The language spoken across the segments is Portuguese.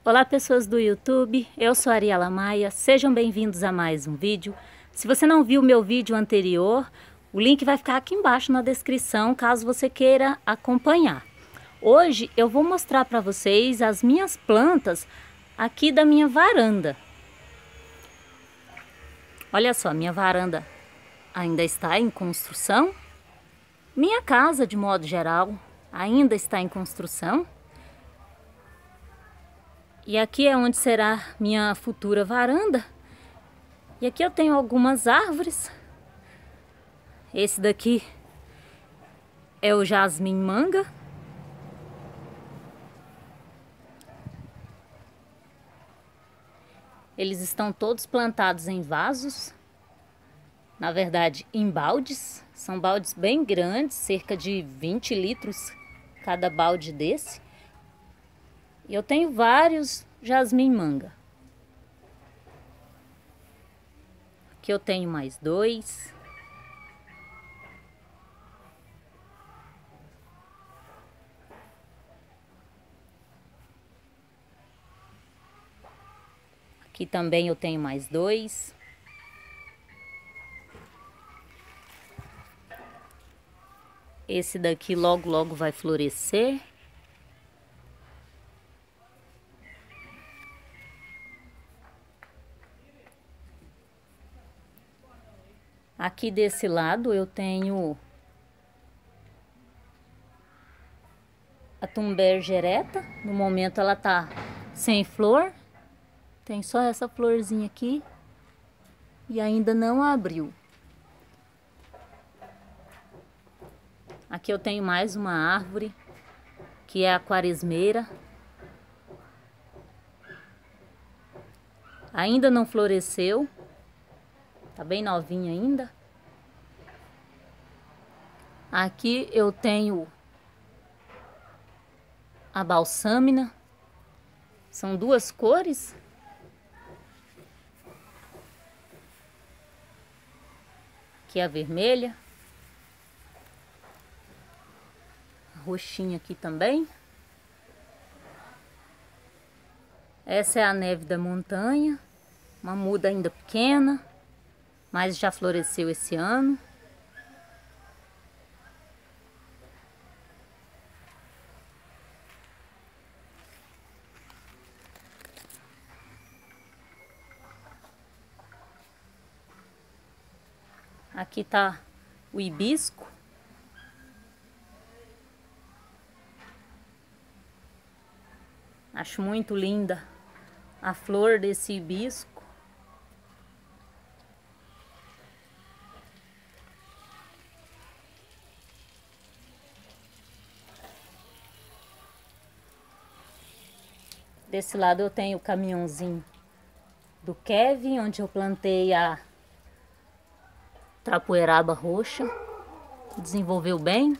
Olá pessoas do YouTube, eu sou a Ariela Maia, sejam bem-vindos a mais um vídeo. Se você não viu o meu vídeo anterior, o link vai ficar aqui embaixo na descrição, caso você queira acompanhar. Hoje eu vou mostrar para vocês as minhas plantas aqui da minha varanda. Olha só, minha varanda ainda está em construção. Minha casa, de modo geral, ainda está em construção. E aqui é onde será minha futura varanda. E aqui eu tenho algumas árvores. Esse daqui é o jasmim manga. Eles estão todos plantados em vasos. Na verdade, em baldes. São baldes bem grandes, cerca de 20 litros cada balde desse. E eu tenho vários jasmim manga. Aqui eu tenho mais dois. Aqui também eu tenho mais dois. Esse daqui logo logo vai florescer. Aqui desse lado eu tenho a Thunberg erecta. No momento ela tá sem flor. Tem só essa florzinha aqui e ainda não abriu. Aqui eu tenho mais uma árvore, que é a quaresmeira. Ainda não floresceu. Tá bem novinha ainda. Aqui eu tenho a balsâmina. São duas cores. Aqui a vermelha. A roxinha aqui também. Essa é a neve da montanha. Uma muda ainda pequena, mas já floresceu esse ano. Aqui tá o hibisco. Acho muito linda a flor desse hibisco. Desse lado eu tenho o caminhãozinho do Kevin, onde eu plantei a trapoeraba roxa. Desenvolveu bem.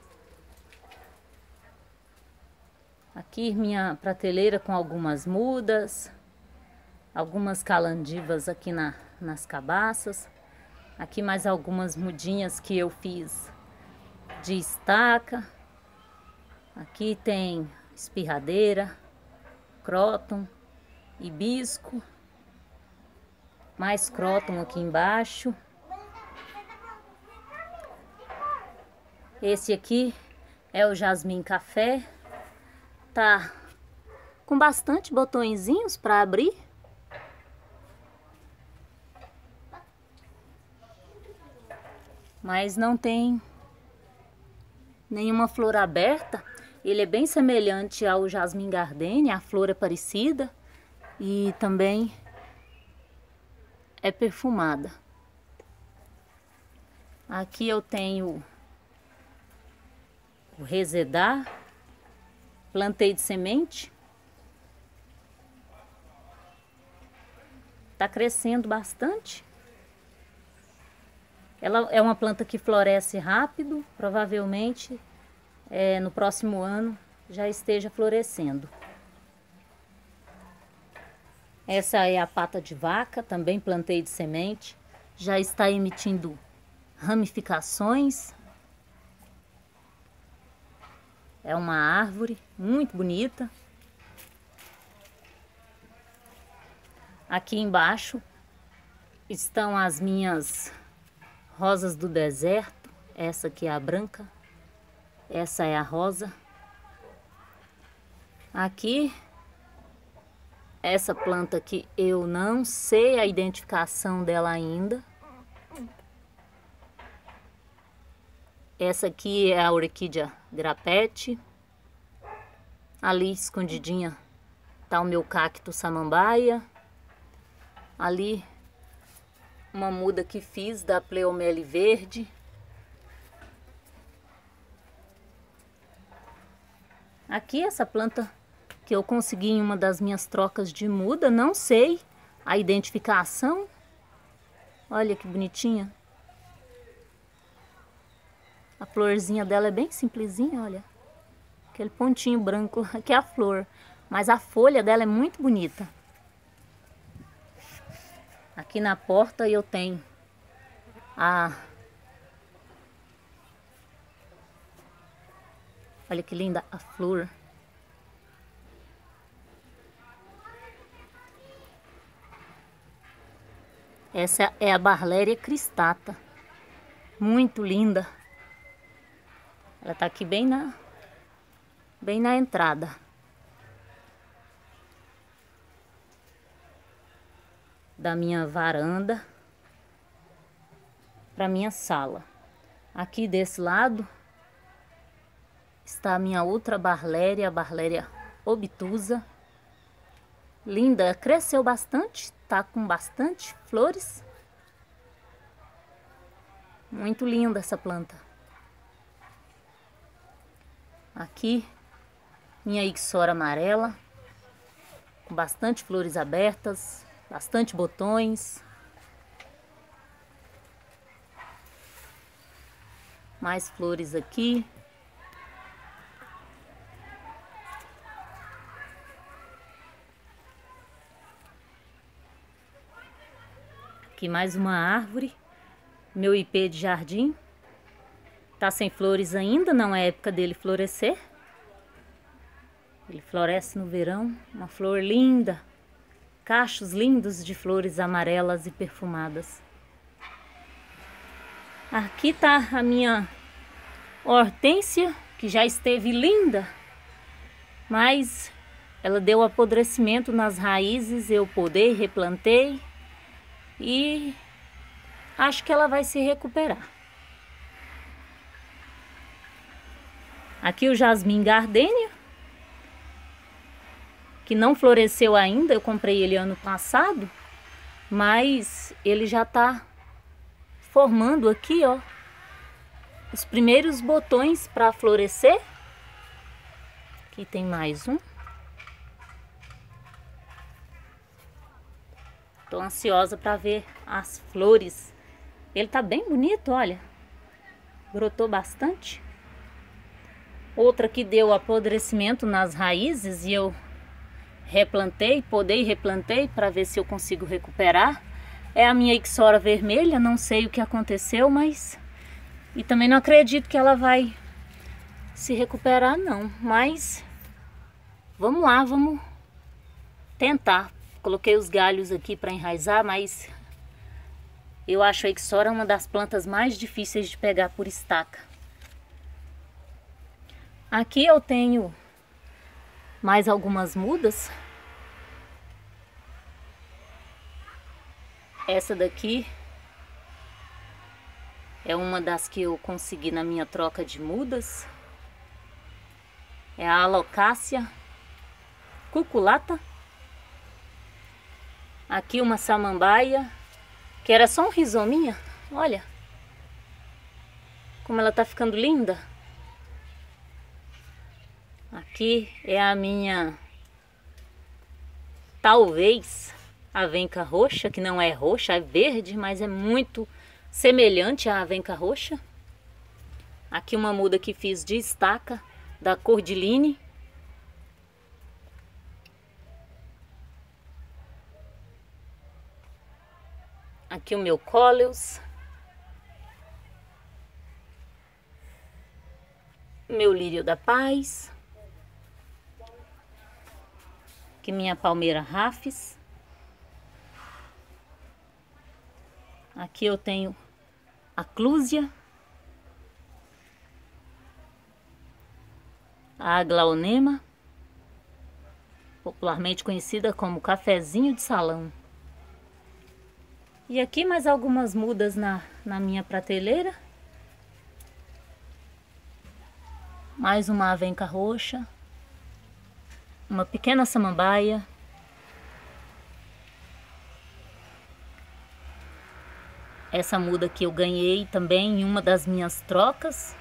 Aqui minha prateleira com algumas mudas. Algumas calandivas aqui nas cabaças. Aqui mais algumas mudinhas que eu fiz de estaca. Aqui tem espirradeira, cróton, hibisco, mais cróton aqui embaixo. Esse aqui é o jasmim café. Tá com bastante botõezinhos para abrir. Mas não tem nenhuma flor aberta. Ele é bem semelhante ao jasmim gardenia, a flor é parecida e também é perfumada. Aqui eu tenho o resedar, plantei de semente. Tá crescendo bastante. Ela é uma planta que floresce rápido, provavelmente no próximo ano já esteja florescendo. Essa é a pata de vaca, também plantei de semente, já está emitindo ramificações. É uma árvore muito bonita. Aqui embaixo estão as minhas rosas do deserto. Essa aqui é a branca, essa é a rosa. Aqui, essa planta aqui eu não sei a identificação dela ainda. Essa aqui é a orquídea grapete. Ali escondidinha tá o meu cacto samambaia. Ali uma muda que fiz da Pleomele verde. Aqui essa planta que eu consegui em uma das minhas trocas de muda, não sei a identificação. Olha que bonitinha. A florzinha dela é bem simplesinha, olha. Aquele pontinho branco, aqui é a flor. Mas a folha dela é muito bonita. Aqui na porta eu tenho olha que linda a flor. Essa é a Barléria cristata. Muito linda. Ela tá aqui bem na entrada da minha varanda para minha sala. Aqui desse lado está a minha outra Barléria, a Barléria obtusa. Linda, cresceu bastante, tá com bastante flores. Muito linda essa planta. Aqui, minha Ixora amarela, com bastante flores abertas, bastante botões. Mais flores aqui. Aqui mais uma árvore, meu ipê de jardim. Tá sem flores ainda, não é época dele florescer. Ele floresce no verão, uma flor linda. Cachos lindos de flores amarelas e perfumadas. Aqui tá a minha hortênsia, que já esteve linda, mas ela deu apodrecimento nas raízes, eu podei, replantei e acho que ela vai se recuperar. Aqui o jasmim gardênia, que não floresceu ainda, eu comprei ele ano passado, mas ele já tá formando aqui, ó, os primeiros botões para florescer. Aqui tem mais um. Tô ansiosa para ver as flores. Ele tá bem bonito, olha. Brotou bastante. Outra que deu apodrecimento nas raízes e eu replantei, podei e replantei para ver se eu consigo recuperar. É a minha Ixora vermelha, não sei o que aconteceu, mas... E também não acredito que ela vai se recuperar não, mas... Vamos lá, vamos tentar. Coloquei os galhos aqui para enraizar, mas... Eu acho a Ixora uma das plantas mais difíceis de pegar por estaca. Aqui eu tenho mais algumas mudas. Essa daqui é uma das que eu consegui na minha troca de mudas. É a Alocácia cuculata. Aqui uma samambaia, que era só um rizominha. Olha como ela tá ficando linda. Aqui é a minha, talvez, avenca roxa, que não é roxa, é verde, mas é muito semelhante à avenca roxa. Aqui uma muda que fiz de estaca, da Cordyline. Aqui o meu Coleus. Meu lírio da paz. Aqui minha palmeira Rafis. Aqui eu tenho a clúzia, a aglaonema, popularmente conhecida como cafezinho de salão. E aqui mais algumas mudas na minha prateleira. Mais uma avenca roxa, uma pequena samambaia, essa muda que eu ganhei também em uma das minhas trocas.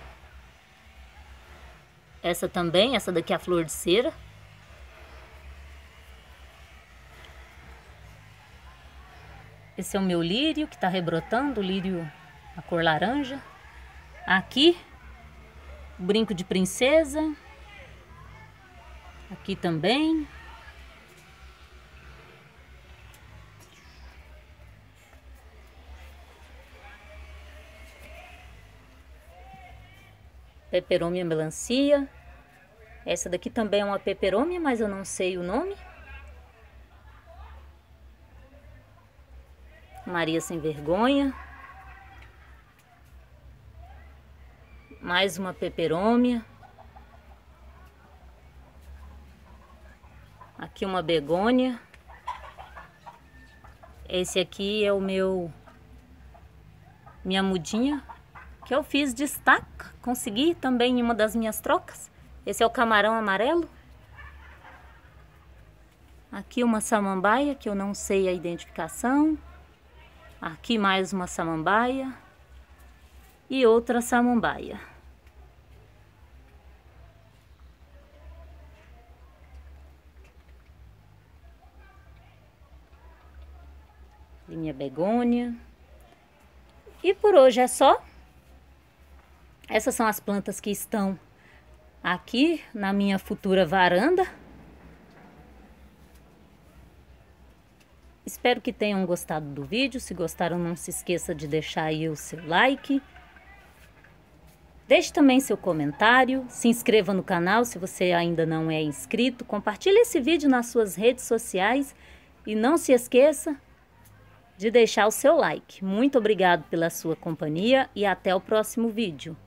Essa também, essa daqui é a flor de cera. Esse é o meu lírio que está rebrotando, o lírio a cor laranja. Aqui, o brinco de princesa. Aqui também. Peperomia melancia. Essa daqui também é uma peperomia, mas eu não sei o nome. Maria sem vergonha. Mais uma peperomia. Aqui uma begônia. Esse aqui é o minha mudinha que eu fiz de estaca. Consegui também em uma das minhas trocas. Esse é o camarão amarelo. Aqui uma samambaia que eu não sei a identificação. Aqui mais uma samambaia. E outra samambaia. E minha begônia. E por hoje é só. Essas são as plantas que estão aqui na minha futura varanda. Espero que tenham gostado do vídeo. Se gostaram, não se esqueça de deixar aí o seu like. Deixe também seu comentário. Se inscreva no canal se você ainda não é inscrito. Compartilhe esse vídeo nas suas redes sociais. E não se esqueça de deixar o seu like. Muito obrigado pela sua companhia e até o próximo vídeo.